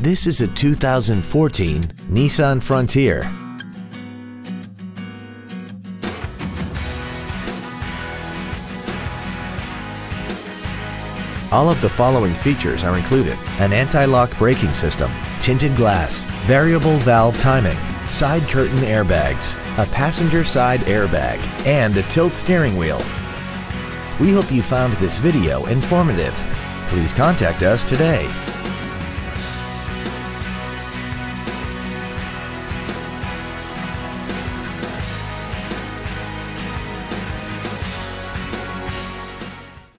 This is a 2014 Nissan Frontier. All of the following features are included: an anti-lock braking system, tinted glass, variable valve timing, side curtain airbags, a passenger side airbag, and a tilt steering wheel. We hope you found this video informative. Please contact us today.